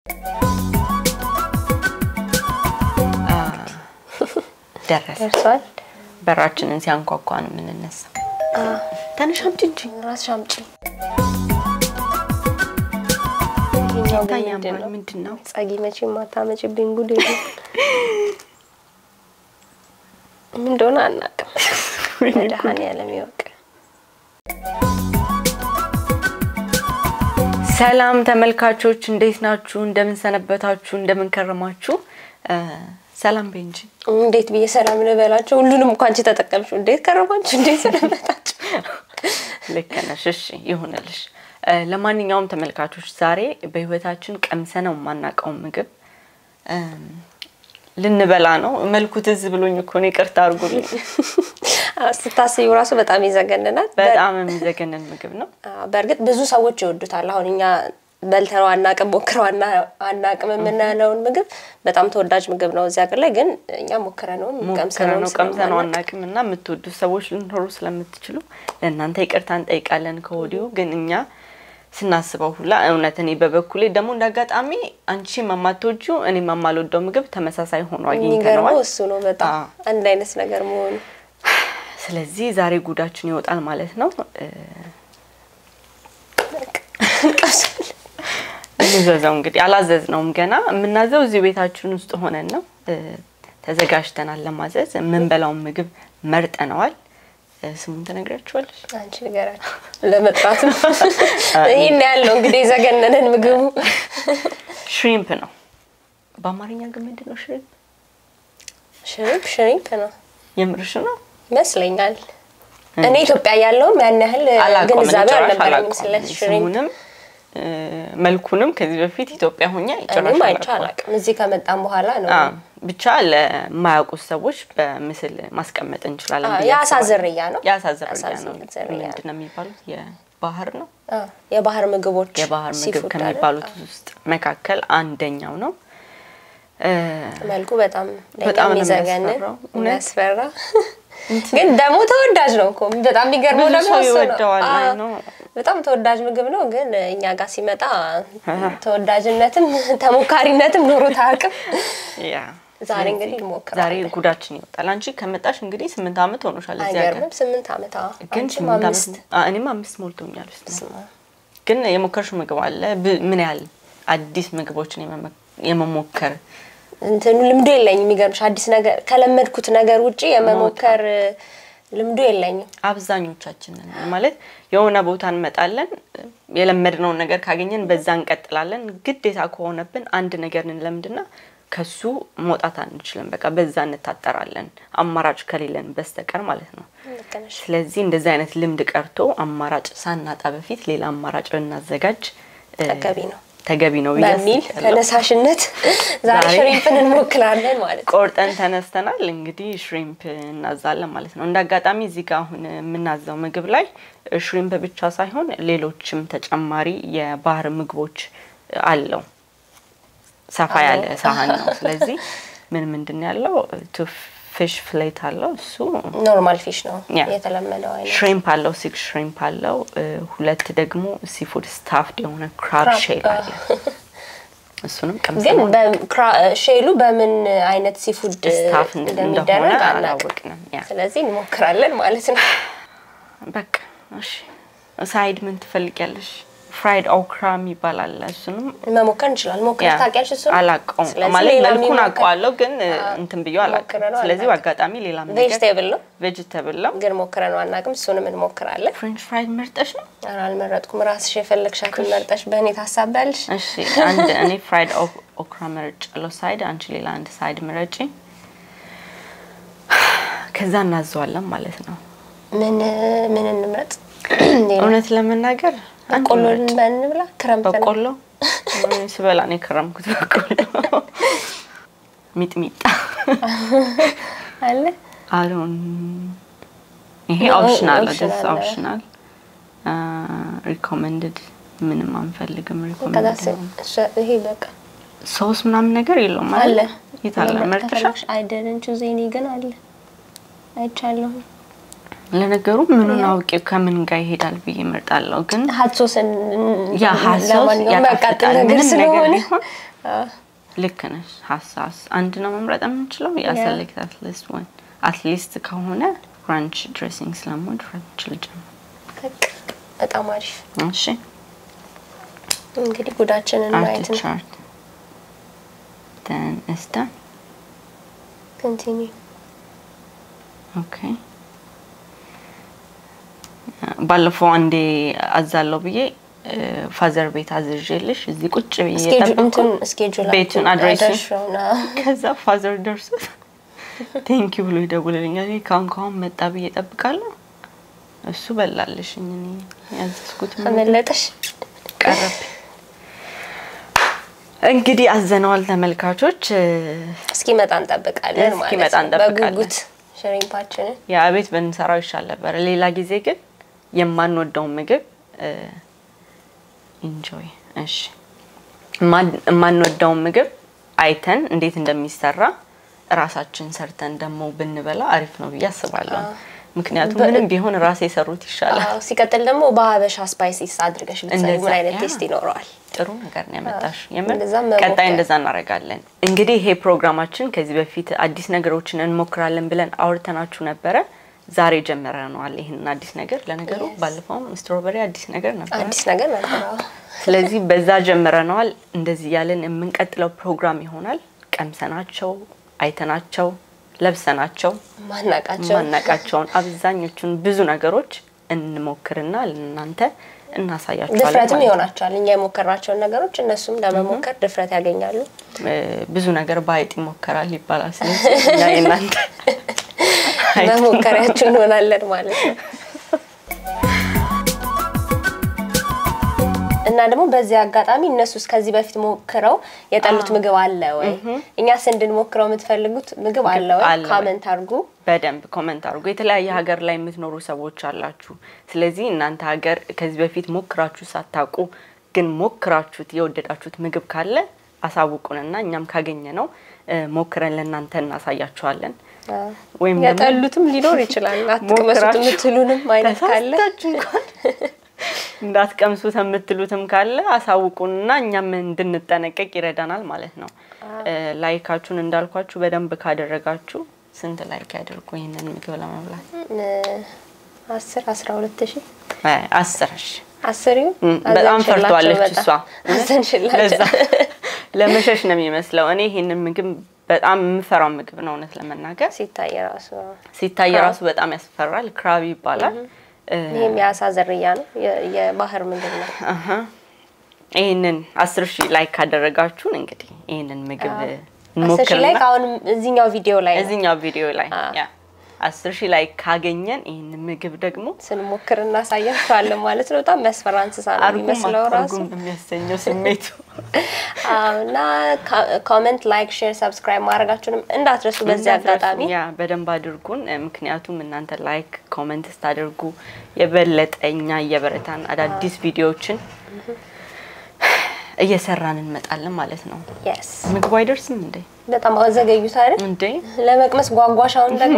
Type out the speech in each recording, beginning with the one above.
ደረሰ በራችንን ሲያንኳኳ ነው የምንነሳ ተነሻምጪ እንጂ ራስሻምጪ ታያምራል ምንድነው ጻጊ መቼ ማታመጪብኝ ጉድ የለም ምን እንደሆነ አናውቅም መድኃኔ ዓለም ይወቅ ሰላም ተመልካቾች እንዴት ናችሁ እንደምን ሰነበታችሁ እንደምን ከረማችሁ ሰላም በእንጂ እንዴት ብዬ ሰላም ልበላችሁ ሁሉንም እንኳን አንቺ ተጠቀምሽው እንዴት ከረማችሁ እንዴት ሰነበታችሁ ለከነሽ እሺ ይሁንልሽ ለማንኛውም ተመልካቾች ዛሬ በህይወታችን ቀምሰነው ማናቀው ምግብ ልንበላ ነው መልኩ ትዝ ብሎኝ እኮ ነው ይቅርታ አርጉልኝ አስታስዩ ራሱ በጣም ይዘገነናል በጣም የሚዘገነን ምግብ ነው በርግጥ ብዙ ሰዎች ይወዱታል አሁን እኛ በልተነው አናቀም ሞክረውና አናቀም የምናለውን ምግብ በጣም ተወዳጅ ምግብ ነው እዚያ ሀገር ላይ ግን እኛ ሞክረነው ቀምሰነው አናቀምና የምትወዱ ሰዎች ልንኖሩ ስለምትችሉ ለእናንተ ይቅርታን ጠይቃለን ከወዲሁ ግን እኛ ስናስበው ሁላ እውነት እኔ በበኩሌ ደሞ እንዳጋጣሚ አንቺ ማማቶጁ እኔ ማማልወደው ምግብ ተመሳሳይ ሆኖ አግኝተናል እሱ ነው በጣም አንድ አይነት ነገር መሆኑ ስለዚህ ዛሬ ጉዳችን ይወጣል ማለት ነው እንዘዛው እንግዲህ አላዘዝነውም ገና ምናዘው እዚህ ቤታችን ውስጥ ሆነን ነው ተዘጋጅተናል ለማዘዝ ምንበላው ምግብ መርጠናል ስሙን ተነግራችኋለሽ አንቺ ንገራችሁ ለመጥራት ይሄን ያለው እንግዲህ ዘገነነን ምግቡ ሽሪምፕ ነው በአማርኛ ግን ምንድነው ሽሪምፕ ነው የምርሽ ነው መስለኛል እኔ ኢትዮጵያ ያለው ያን ያህል ግንዛቤ አልነበረም ስለዚህ ሽሪምፕ መልኩንም ከዚህ በፊት ኢትዮጵያ ሆኛ ይጨራሻል እዚህ ከመጣም በኋላ ነው ብቻ ለማያውቁ ሰዎች በምስል ማስቀመጥ እንችላለን ያሳዝርያ ነው ምንድነው የሚባሉት የባህር ነው የባህር ምግቦች የባህር ምግብ ከሚባሉት ውስጥ መካከል አንደኛው ነው መልኩ በጣም ይዘገነን ያስፈራ ግን ደሞ ተወዳጅ ነው እኮ በጣም የሚገርመው ደግሞ ነው በጣም ተወዳጅ ምግብ ነው ግን እኛ ጋር ሲመጣ ተወዳጅነትም ተሞካሪነትም ኖሮ ታውቅም ያ ዛሬ እንግዲህ ሞክራ ዛሬ ጉዳችን ይወጣል አንቺ ከመጣሽ እንግዲህ 8 አመት ሆኖሻል እዚህ ጋር 8 አመት ግን 8 አመት እኔም 5 ሞልቶኛል ግን የሞከርሽው ምግብ አለ ምን ያህል አዲስ ምግቦችን የመሞከር እንትን ልምዱ የለኝም የሚገርምሽ አዲስ ነገር ከለመድኩት ነገር ውጪ የመሞከር ልምዱ የለኝም አብዛኞቻችን ማለት የሆነ ቦታ እንመጣለን የለመድነው ነገር ካገኘን በዛ እንቀጥላለን ግዴታ ከሆነብን አንድ ነገር እንለምድና ከሱ መውጣት አንችልም በቃ በዛ እንታጠራለን አማራጭ ከሌለን በስተቀር ማለት ነው ስለዚህ እንደዛ አይነት ልምድ ቀርቶ አማራጭ ሳናጣ በፊት ሌላ አማራጭ እናዘጋጅ ተገቢ ነው በሚል ተነሳሽነት ዛሬ ሽሪምፕን እንሞክራለን ማለት ቆርጠን ተነስተናል እንግዲህ ሽሪምፕ እናዛለን ማለት ነው እንዳጋጣሚ እዚህ ጋር አሁን የምናዛው ምግብ ላይ ሽሪምፕ ብቻ ሳይሆን ሌሎችም ተጨማሪ የባህር ምግቦች አለው ሰፋ ያለ ሳህን ነው ስለዚህ ምንድነው ያለው fish fillet አለው እሱ ኖርማል ፊሽ ነው የተለመደው አይነት ሽሪምፕ አለው ሲክ ሽሪምፕ አለው ሁለት ደግሞ ሲፉድ ስታፍድ የሆነ ክራብ ሼል አለ እሱንም ቀምሰን ግን ሼሉ በምን አይነት ሲፉድ ስታፍ እንደሆነ አላወቅንም ስለዚህ እንሞክራለን ማለት ነው በቃ እሺ ሳይድ ምን ትፈልጊያለሽ fried okra ይባላል እሱንም መሞከር እንችላለን ሞክር ታውቂያለሽ እሱ አላቀው ማለት መልኩን አውቀዋለሁ ግን እንትን ብዬ አላቀው ስለዚህ አጋጣሚ ሌላ ነገር vegetable ነው ግን ሞክረን አናውቅም እሱንም እንሞክራለን french fried መርጠሽ ነው አልመረጥኩም ራስሽ የፈለግሻት መርጠሽ በእኔ ታሳባልሽ እሺ አንድ እኔ fried okra መርጫለሁ ሳይድ አንቺ ሌላ አንድ ሳይድ መርጪ ከዛ እናዘዋለን ማለት ነው ምን እንምረጥ እውነት ለመናገር በቆሎን በእንብላ ክረምት በቆሎ ስበላ ነው ክረምኩት በቆሎ ሚጥሚጣ አለ አሁን ይሄ ኦፕሽናል ኦፕሽናል recommended ምንም አንፈልግም recommended ይሄ በቃ ሶስ ምናምን ነገር የለውም አለ ይታለ መርጠሻ I didn't choose any ግን አለ አይቻለሁ ለነገሩ ምኑን አውቄው ከምን ጋር ይሄዳል ብዬ እመርጣለሁ ግን ሀሶስን ያ ሀሶስ ያቃጥል ምንም ነገር ቢሆን ልክ ነሽ ሀሳስ አንድ ነው መምረጥ የምንችለው ያ select at least ከሆነ ranch dressing ስለሞድ ranch ልጅም በጣም አሪፍ እሺ እንግዲህ ጉዳችንን ማየት ነው then is done continue okay ባለፈው አንዴ አዛለው ብዬ ፋዘር ቤት አዝዤልሽ እዚህ ቁጭ ብዬ ስኬጁል ቤቱን አድሬስ ከዛ ፋዘር ደርሶ ቴንክ ዩ ብሎ ይደውልልኛል ካንካውን መጣ ብዬ ጠብቃለሁ እሱ በላልሽኝ እኔ ያዝስኩት መለጠሽ ቀረብ እንግዲህ አዘነዋል ተመልካቾች እስኪ መጣን እንጠብቃለን ማለት ነው በጉጉት ሸሪምፓችን ያ ቤት በእንሰራው ይሻል ነበር ሌላ ጊዜ ግን የማንወደው ምግብ ኢንጆይ እሺ የማንወደው ምግብ አይተን እንዴት እንደሚሰራ ራሳችን ሰርተን ደሞ ብንበላ አሪፍ ነው ያስባለሁ ምክንያቱም ምንም ቢሆን ራሴ ሰሩት ይሻላል ሲቀጥል ደሞ በሀበሻ ስፓይሲስ አድርገሽ ብትሰሪ ምን አይነት ቴስት ይኖራል ጥሩ ነገር ነው ያመጣሽ የምን ቀጣይ እንደዛ እናረጋለን እንግዲህ ይሄ ፕሮግራማችን ከዚህ በፊት አዲስ ነገሮችን እንሞክራለን ብለን አውርተናችሁ ነበር ዛሬ ጀመረናል ይሄን አዲስ ነገር ለነገሩ ባለፈው ስትሮበሪ አዲስ ነገር ነበር ስለዚህ በዛ ጀመረናል እንደዚህ ያለን የምንቀጥለው ፕሮግራም ይሆናል ቀምሰናቸው አይተናቸው ለብሰናቸው ማናቃቸውን አብዛኞቹን ብዙ ነገሮች እንሞክርና ለእናንተ እናሳያችኋለን ድፍረትም ይሆናቸዋል እኛ የሞከራቸው ነገሮች እነሱም ለመሞከር ድፍረት ያገኛሉ ብዙ ነገር ባይጥ ይሞከራል ይባላል ስለዚህ ያ እናንተ መሞከራችሁ እንሆናለን ማለት ነው እና ደግሞ በዚህ አጋጣሚ እነሱስ ከዚህ በፊት ሞክረው የጠሉት ምግብ አለ ወይ እኛስ እንድንሞክረው የምትፈልጉት ምግብ አለ ወይ ኮሜንት አድርጉ በደንብ ኮሜንት አድርጉ የተለያየ ሀገር ላይ የምትኖሩ ሰዎች አላችሁ ስለዚህ እናንተ ሀገር ከዚህ በፊት ሞክራችሁ ሳታውቁ ግን ሞክራችሁት የወደዳችሁት ምግብ ካለ አሳውቁንና እኛም ካገኘነው ሞክረን ለእናንተ እናሳያችኋለን ወይም ያጠሉትም ሊኖር ይችላል አትቀመሱት የምትሉንም አይነት ካለ እንዳትቀምሱት የምትሉትም ካለ አሳውቁንና እኛም እንድንጠነቀቅ ይረዳናል ማለት ነው ላይካችሁን እንዳልኳችሁ በደንብ ካደረጋችሁ ስንት ላይክ ያድርጉ ይሄንን ምግብ ለማብላት 10 12000 10 በጣም ፈርቷለች እሷ አዘንሽላችሁ ለመሸሽ ነው የሚመስለው እኔ ይሄንን ምግብ በጣም ምፈራው ምግብ ነው እውነት ለመናገር ሲታይ ራሱ በጣም ያስፈራል ክራብ ይባላል ይሄም ያሳ ዘርያ ነው የባህር ምግብ ነው ይሄንን 10000 ላይክ ካደረጋችሁን እንግዲህ ይሄንን ምግብ እንሞክርና 10000 ላይክ አሁን እዚህኛው ቪዲዮ ላይ ያ 10000 ላይክ ካገኘን ይሄንን ምግብ ደግሞ ስንሞክርና ሳያችኋለን ማለት ነው በጣም መስፈራ እንስሳ ነው የሚመስለው ራሱ የሚያሰኘው ስሜቱ እና ኮሜንት ላይክ ሼር ሰብስክራይብ ማድረጋችሁንም እንዳትረሱ በዚህ አጋጣሚ ያ በደንብ አድርጉን ምክንያቱም እናንተ ላይክ ኮሜንት ስታደርጉ የበለጠኛ የበረታን አዳዲስ ቪዲዮዎችን እየሰራን እንመጣለን ማለት ነው yes ምግብ አይደርስም እንዴ በጣም አዘገዩት አይደል እንዴ ለመቅመስ ጓጓሻውን ደግሞ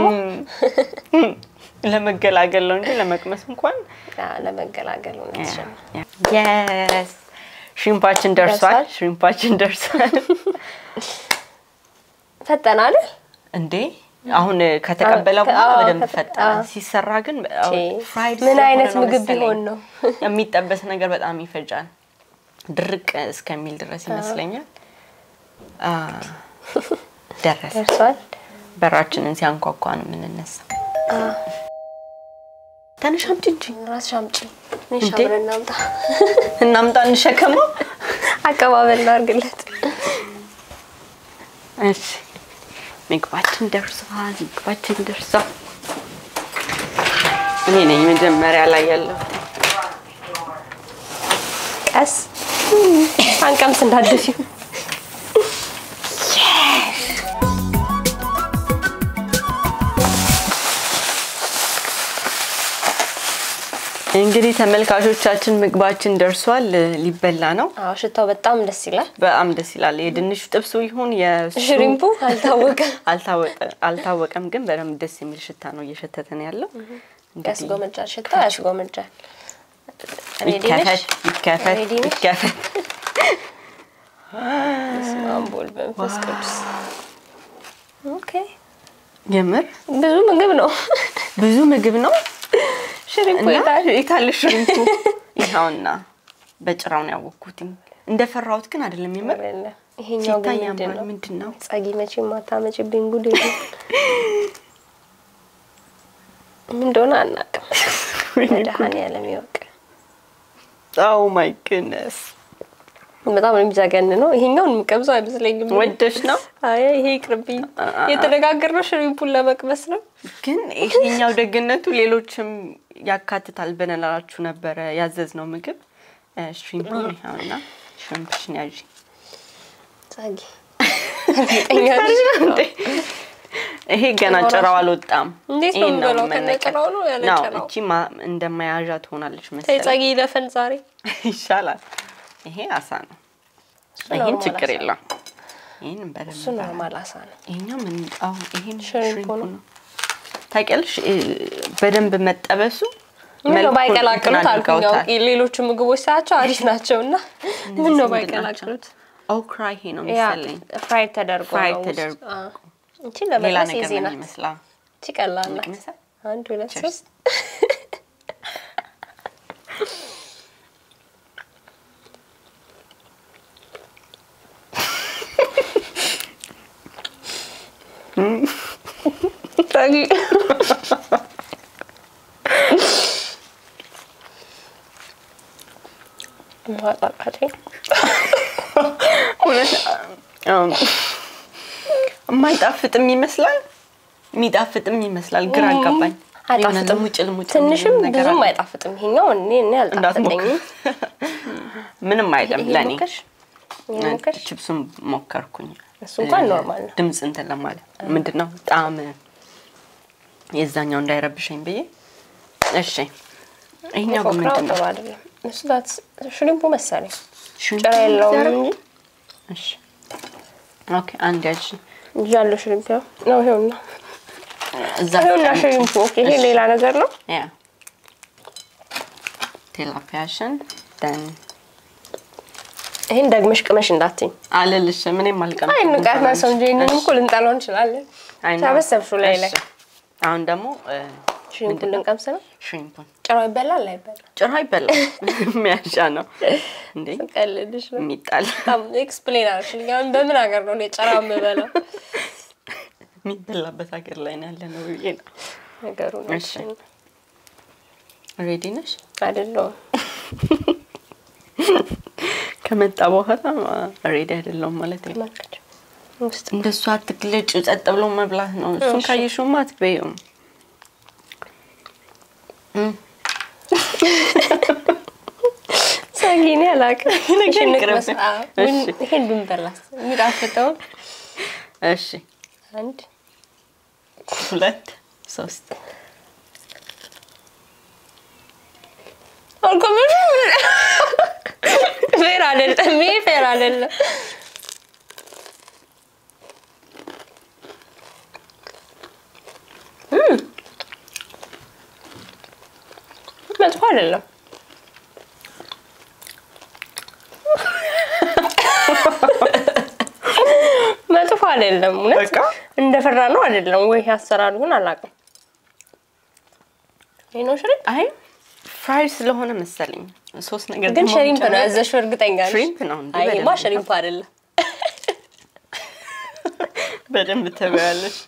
ለመገላገል ነው እንጂ ለመቅመስ እንኳን ለመገላገል ነው yes ሽሪምፓችን ደርሷል ፈጠናል እንዴ አሁን ከተቀበለው በደንብ ፈጠና ሲሰራ ግን ፍራይድ ምን አይነት ምግብ ቢሆን ነው የሚጠበስ ነገር በጣም ይፈጃል ድርቅ እስከሚል ድረስ ይመስለኛል ደርሷል በራችንን ሲያንኳኳ ነው ምንነሳ ተነሻምጪ እንጂ ራስሻምጪ ንሻብረን እናምጣ እንሸከማ አቀባበል አርግለት እሺ ምግባችን ደርሷል እኔ ነኝ መጀመሪያ ላይ ያለው ቀስ አንቀምስ እንዳደፊ እንግዲህ ተመልካቾቻችን ምግባችን ደርሷል ሊበላ ነው አዎ ሽታው በጣም ደስ ይላል የድንሽ ጥብሱ ይሁን የሽሪምፑ አልታወቀም ግን በደም ደስ የሚል ሽታ ነው እየሸተተን ያለው ያስጎመጃል ሽታ ያስጎመጃል ይከፈት ስማምቦል በመንፈስ ቅዱስ ኦኬ የምር ብዙ ምግብ ነው ሽሪምፑ ይታል ሽሪምፑ ይሄውና በጭራው ነው ያወኩት እንደፈራውት ግን አይደለም የምር ይሄኛው ግን ምንድነው ጻጊ መቼ ማታመጭብኝ ጉድ ምን እንደሆነ አናውቅም ወደሃን ያለም ይወቅ Oh my goodness በጣም የሚዛገን ነው ይሄኛው ምቀምሰው አይመስለኝም ወደሽ ነው አይ ይሄ ይቅርብኝ የተደጋገርነው ሽሪምፑን ለመቅመስ ነው ግን ይሄኛው ደግነቱ ሌሎችም ያካትታል በነላችሁ ነበር ያዘዝነው ምግብ ሽሪምፑ ነውና ሽሪምፕሽን ያጂ ጻጊ ይሄ ገና ጭራው አልወጣም እንዴት ነው በለው ከነጭራው ነው ያለ ጭራው እቺ እንደማያዣ ትሆናለች መሰለኝ ጻጊ ለፈን ዛሬ ይሻላል ይሄ አሳ ነው ይሄን ችግር የለም ይሄን በደንብ እሱ ኖርማል አሳ ነው ይሄኛው ምን ይሄን ሽሪምፑ ነው ታውቂያለሽ በደንብ መጠበሱ ምን ባይቀላቅሉት አልኩኝ ሌሎች ምግቦች ሳያቸው አሪፍ ናቸውና ምን ነው ባይቀላቅሉት ኦክራ ይሄ ነው መሰለኝ ፍራይድ ተደርጎ እንቺ ለማለት ይዘና ይመስላል ትቀላላ 1 2 3 ታጊ ማጣጣቴ ማይጣፍጥም ይመስላል ሚጣፍጥም ይመስላል ግራ አጋባኝ አጣፍጥም ሙጭልሙጭ ትንሽም ብዙም አይጣፍጥም ይሄኛው እኔ አልጣፍጠኝም ምንም አይደለም ለኔ ቺፕሱን ሞከርኩኝ እሱ እንኳን ኖርማል ነው ድምጽ እንትን ለማለት ምንድነው ጣም የዛኛው እንዳይረብሽኝ በየ እሺ ይሄኛው ምንድነው እሱ ዳት ሽሪምፑ መሰለኝ ጭራ የለውም እሺ ኦኬ አንድ ያቺ ይያለው ሽሪምፕ ነው ይሄውና እዛው ሽሪምፑ ኦኬ ይሄ ሌላ ነገር ነው ያ ቴላፒያሽን ደን ይሄን ደግመሽ ቅመሽ እንዳትኝ አለልሽ ምንም አልቀም አይ ንቃትና ሰንጀይንን እኮ ልንጣለው እንችላለን ታበሰብሹ ላይ አሁን ደግሞ ሽሪምፑን ልንቀምስ ነው ሽሪምፑን ጭራው ይበላል አይበላል ጭራው ይበላል የሚያሻ ነው እንዴ ቀልልሽ ነው ሚጣል ታም ኤክስፕሌን አርሽልኝ አሁን በምን ሀገር ነው ጭራው የምበላው ሚበላበት ሀገር ላይ ነው ያለነው ይሄ ነው ነገሩ ነው እሺ ሬዲ ነሽ አይደለም ከመጣ በኋላ ሬዲ አይደለም ማለት ነው ውስጥ እንደሱ አትክለጭ ጸጥ ብሎ መብላት ነው እሱን ካይሹማ አትበይም ሳጊኔ አላቀ ንቅረስ ይሄን ብንበላስ ሚጣፍጠው እሺ 1 2 3 አልቆመሽ ፌር አይደለም መጥፎ አይደለም መጥፎ አይደለም እውነት እንደፈራ ነው አይደለም ወይ ያሰራሉ ግን አላቀም ይሄ ነው ሽሪምፕ አይ ፍራይ ስለሆነ መሰለኝ ሶስት ነገር ግን ሽሪምፕ ነው አዘሽው እርግጠኛ ነኝ ሽሪምፕ ነው እንዴ አይ ማ ሽሪምፕ አይደለም በደንብ ተበያለሽ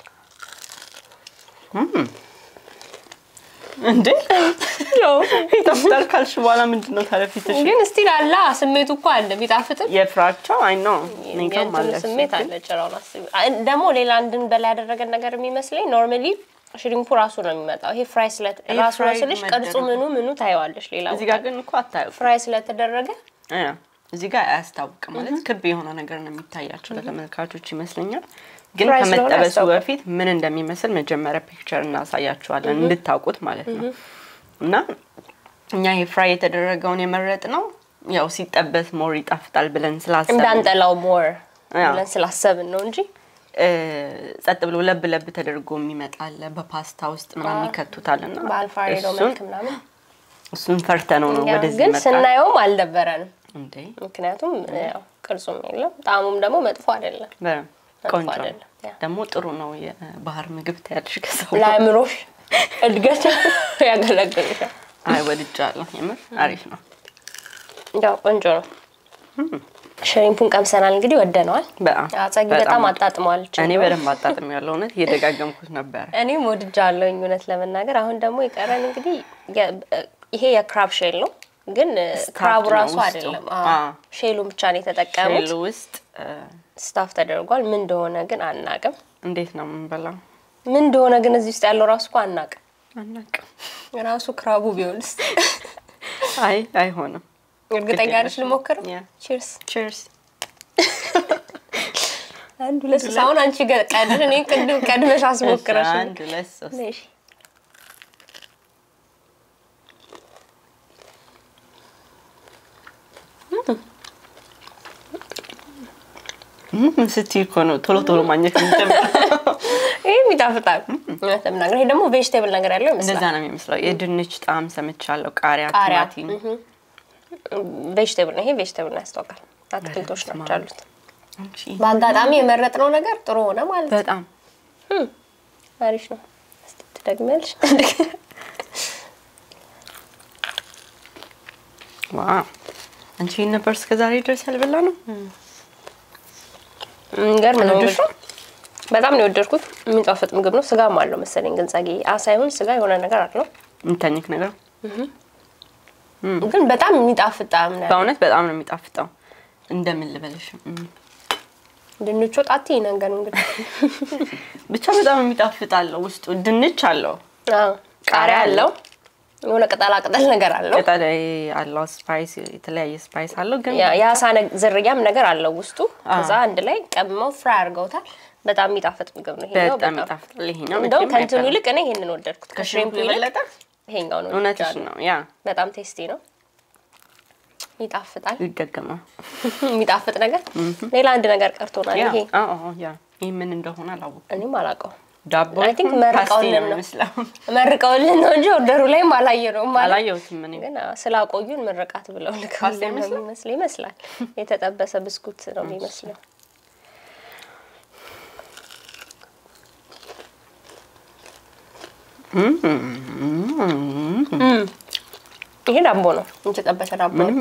እንዴ ነው ይጣፍጣል ካልሽ በኋላ ምንድነው ታረፊትሽ ግን ስቲል አላ ስሜቱ እኮ አለ ቢጣፍጥም የፍራቻው አይ ነው ንገም ማለት ስሜት አለ ጭራው ነው ደሞ ሌላ አንድን በላይ ያደረገ ነገር የሚመስለኝ ኖርማሊ ሽሪምፑ ራሱ ነው የሚመጣው ይሄ ፍራይ ስለት ራሱ ነው ስለሽ ቅርጹ ምኑ ታይዋለሽ ሌላ እዚህ ጋር ግን እኮ አታዩ ፍራይ ስለተደረገ እዚህ ጋር አያስታውቅም ማለት ክብ የሆነ ነገር ነው የሚታያቸው ለተመልካቾች ይመስለኛል ግን ከመጠበሱ በፊት ምን እንደሚመስል መጀመሪያ ፒክቸር እናሳያችኋለን እንድታውቁት ማለት ነው እና እኛ ይሄ ፍራይ የተደረገውን የመረጥ ነው ያው ሲጠበስ ሞር ይጣፍጣል ብለን ስላሰብን እንዳንጠላው ሞር ብለን ስላሰብን ነው እንጂ ጸጥ ብሎ ለብ ተደርጎ የሚመጣል በፓስታ ውስጥ ምናምን ይከቱታልና በአልፋሬዶ መልክ ምናምን እሱን ፈርተነው ነው ወደዚህ ግን ስናየው አልደበረንም እንዴ ምክንያቱም ያው ቅርጹም የለም ጣሙም ደግሞ መጥፎ አይደለም ቆንጆ ደግሞ ጥሩ ነው የባህር ምግብ ታያድሽ ከሰው ለአእምሮሽ እድገት ያገለግላል አይ ወድጃለሁ የምር አሪፍ ነው ያው ቆንጆ ነው ሽሪምፑን ቀምሰናል እንግዲህ ወደነዋል አጻጊ በጣም አጣጥሟል እኔ በደንብ አጣጥሜያለሁ እውነት እየደጋገምኩት ነበር እኔም ወድጃለሁ እውነት ለመናገር አሁን ደግሞ ይቀረን እንግዲህ ይሄ የክራብ ሼል ነው ግን ክራብ ራሱ አይደለም ሼሉን ብቻ ነው የተጠቀሙት ሼሉ ውስጥ ስታፍ ተደርጓል ምን እንደሆነ ግን አናቅም እንዴት ነው የምንበላው ምን እንደሆነ ግን እዚህ ውስጥ ያለው ራሱ አናቅም ራሱ ክራቡ ቢሆንስ አይሆንም እርግጠኛ ነሽ ልሞክር ቺርስ አንድ ሁለት ሳውን አንቺ ቀድር እኔ ቀድመሽ አስሞክረሽ አንድ ሁለት ሶስት ስትይ እኮ ነው ቶሎ ማግኘት እንጀምር ይሄ የሚጣፍጣል ለምን ይሄ ደግሞ ቬጂቴብል ነገር ያለው ይመስላል እንደዛ ነው የሚመስለው የድንች ጣም ሰምቻለሁ ቃሪያ ቲማቲም ቬጂቴብል ነው ይሄ ቬጂቴብል ነው ያስተዋውቃል አትክልቶች ናቸው አሉት በአጋጣሚ የመረጥነው ነገር ጥሩ ሆነ ማለት በጣም አሪፍ ነው እስቲ ትደግመልሽ ዋው አንቺ ነበር እስከዛሬ ድረስ ያልበላ ነው ገርም ነው በጣም ነው የወደድኩት የሚጣፍጥ ምግብ ነው ስጋም አለው መሰለኝ ግን ጻጊ አሳይሁን ስጋ የሆነ ነገር አለው እንታኝክ ነገር ግን በጣም የሚጣፍጥ ነው በእውነት በጣም ነው የሚጣፍጠው እንደምን ልበልሽ ድንቹ ጣቲ ነገር እንግዲህ ብቻ በጣም የሚጣፍጣለው ውስጡ ድንች አለው ቃሪያ አለው የሆነ ቅጠል ነገር አለው ቅጠል አለው ስፓይስ የተለያየ ስፓይስ አለው ግን ያሳ ዝርያም ነገር አለው ውስጡ ከዛ አንድ ላይ ቀምመው ፍራይ አድርገውታል በጣም የሚጣፍጥ ምግብ ነው ይሄ በጣም የሚጣፍጥ ይሄኛው እንደው ከንቱኑ ልክ እኔ ይሄንን ወደድኩት ከሽሪምፑ ይበለጣ ይሄኛው ነው እውነትሽ ነው ያ በጣም ቴስቲ ነው ይጣፍጣል ይደገማ የሚጣፍጥ ነገር ሌላ አንድ ነገር ቀርቶናል ይሄ ያ ይሄ ምን እንደሆነ አላወቅኩም እኔም አላውቀው ዳቦ አይ ቲንክ መርቀውልን ነው እንጂ ኦርደሩ ላይ አላየነውም አላየሁትም እኔ ግን ስላቆዩን መረቃት ብለው ልከውልን ነው ይመስላል የተጠበሰ ብስኩት ነው የሚመስለው ይሄ ዳቦ ነው የተጠበሰ ዳቦ ነው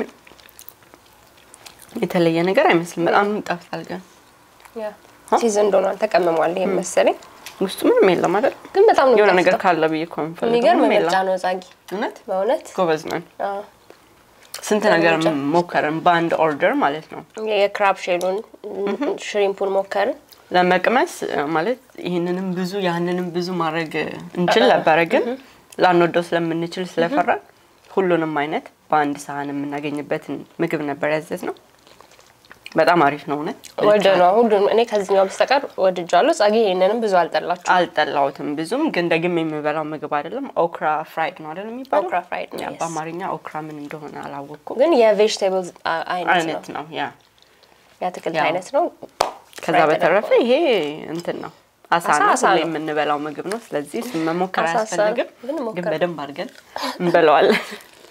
የተለየ ነገር አይመስልም በጣም ይጣፍጣል ግን ያ ሲዝን ዶናል ተቀመሟል ይሄ መሰለኝ ውስጡ ምንም የለም አይደል ግን በጣም ነው የሆነ ነገር ካለ ብዬ ኮንፈርም የሚገርም ምርጫ ነው ጻጊ እውነት በእውነት ጎበዝ ነን ስንት ነገር ሞከርን በአንድ ኦርደር ማለት ነው የክራብ ሼሉን ሽሪምፑን ሞከርን ለመቅመስ ማለት ይሄንንም ብዙ ያንንም ብዙ ማድረግ እንችል ነበር ግን ላንወደው ስለምንችል ስለፈራን ሁሉንም አይነት በአንድ ሳህን የምናገኝበትን ምግብ ነበር ያዘዝነው በጣም አሪፍ ነው እውነት ወደነው ሁሉንም እኔ ከዚህኛው በስተቀር ወድጃለሁ ጻጊ ይሄንንም ብዙ አልጠላሁትም ብዙም ግን ደግሜ የምበላው ምግብ አይደለም ኦክራ ፍራይድ ነው አይደል የሚባለው ኦክራ ፍራይድ ነው በአማርኛ ኦክራ ምን እንደሆነ አላወቅኩም ግን የቬጂቴብልስ አይነት ነው ያ የአትክልት አይነት ነው ከዛ በተረፈ ይሄ እንትን ነው አሳ ነው የምንበላው ምግብ ነው ስለዚህ መሞከር ያስፈልግም ግን በደንብ አድርገን እንበላዋለን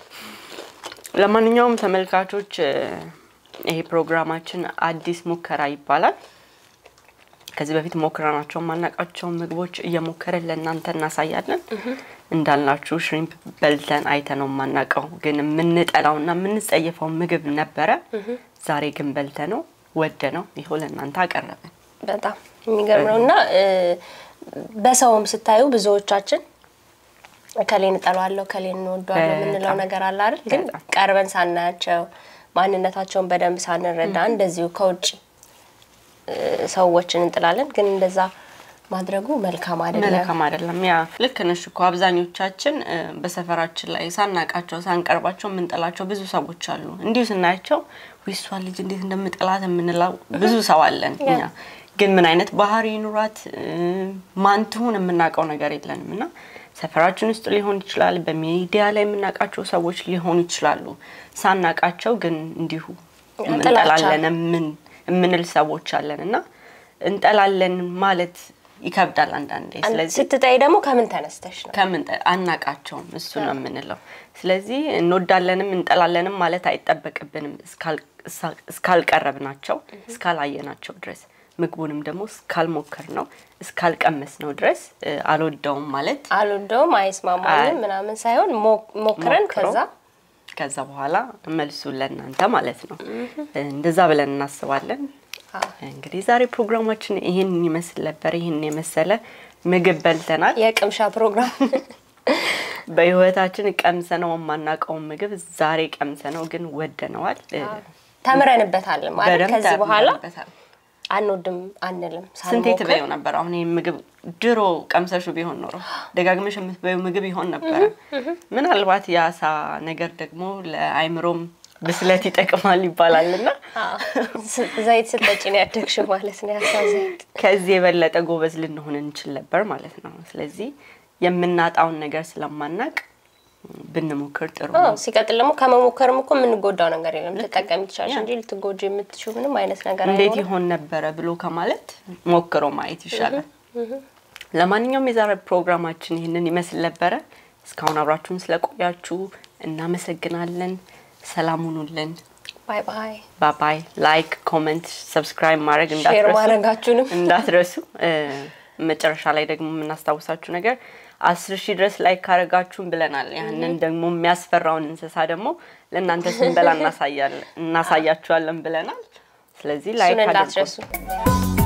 ለማንኛውም ተመልካቾች ይሄ ፕሮግራማችን አዲስ ሙከራ ይባላል ከዚህ በፊት ሞክራናቸው ማናቃቸው ምግቦች እየሞከረን ለእናንተ እናሳያለን እንዳልናችሁ ሽሪምፕ በልተን አይተነው ማናቀው ግን ምንጠላውና ምንጸየፈው ምግብ ነበረ ዛሬ ግን በልተነው ወደነው ይሁን ለእናንተ አቀረበን በጣም የሚገርም ነውና በሰውም ስታዩ ብዙዎቻችን ከሌን ጠላዋለሁ ከሌን ወደዋለሁ ምንለው ነገር አለ አይደል ግን ቀርበን ሳናያቸው ማንነታቸውን በደንብ ሳንረዳ እንደዚሁ ከውጪ ሰዎችን እንጥላለን ግን እንደዛ ማድረጉ መልካም አይደለም ያ ልክ ነሽ እኮ አብዛኞቻችን በሰፈራችን ላይ ሳናቃቸው ሳንቀርባቸው ምንጠላቸው ብዙ ሰዎች አሉ እንዲሁ ስናያቸው ዊስዋል ልጅ እንዴት እንደምጠላት ምንላው ብዙ ሰው አለን እኛ ግን ምን አይነት ባህሪ ኑራት ማንቱን የምናቀው ነገር የለንምና ሰፈራችን ውስጥ ሊሆን ይችላል በሚዲያ ላይ የምናቃቸው ሰዎች ሊሆኑ ይችላሉ ሳናቃቸው ግን እንዲሁ እንጠላለን ምንል ሰዎች አለንና እንጠላለን ማለት ይከብዳል አንዳንዴ ስለዚህ ስትጠይ ደግሞ ከምን ተነስተሽ ነው ከምን አናቃቸው እሱ ነው የምንለው ስለዚህ እንወዳለንም እንጠላለንም ማለት አይጠበቅብንም እስካልቀረብናቸው እስካላየናቸው ድረስ ምግቡንም ደግሞ እስካልሞከር ነው እስካልቀመስ ነው ድረስ አልወደውም ማለት አልወደውም አይስማማኝም ምናምን ሳይሆን ሞክረን ከዛ በኋላ መልሱ ለእናንተ ማለት ነው እንደዛ ብለን እናስባለን እንግዲህ ዛሬ ፕሮግራማችን ይሄን ይመስል ነበር ይሄን የመሰለ ምግብ በልተናል የቅምሻ ፕሮግራም በህይወታችን ቀምሰነው ማናቀው ምግብ ዛሬ ቀምሰነው ግን ወደነዋል ተምረንበታል ማለት ከዚህ በኋላ አንወድም አንልም ስንቴ ትበዩ ነበር አሁን ይሄ ምግብ ድሮ ቀምሰሹ ቢሆን ኖሮ ደጋግመሽ የምትበዩ ምግብ ይሆን ነበር ምናልባት ያሳ ነገር ደግሞ ለአይምሮም ብስለት ይጠቅማል ይባላልና ዘይት ስትጠጪ ነው ያደግሽው ማለት ነው ያሳ ዘይት ከዚህ የበለጠ ጎበዝ ልንሆን እንችል ነበር ማለት ነው ስለዚህ የምናጣውን ነገር ስለማናቅ ብንሞክር ጥሩ ነው ሲቀጥል ደግሞ ከመሞከርም እኮ ምን ጎዳው ነገር የለም ተጠቀም ይችላል እንጂ ልትጎጂ የምትችው ምንም አይነት ነገር አይደለም እንዴት ይሆን ነበር ብሎ ከማለት ሞክሮ ማየት ይሻላል ለማንኛውም የዛሬ ፕሮግራማችን ይሄንን ይመስል ነበር እስካሁን አብራችሁን ስለቆያችሁ እናመሰግናለን ሰላም ሁኑልን ባይ ባይ ባይ ባይ ላይክ ኮሜንት ሰብስክራይብ ማድረግ እንዳትረሱ መጨረሻ ላይ ደግሞ እናስተዋውሳችሁ ነገር 10,000 ድረስ ላይክ ካረጋችሁን ብለናል ያንን ደግሞ የሚያስፈራውን እንስሳ ደግሞ ለእናንተ ስንበላ እናሳያችኋለን ብለናል ስለዚህ ላይክ አድርጉ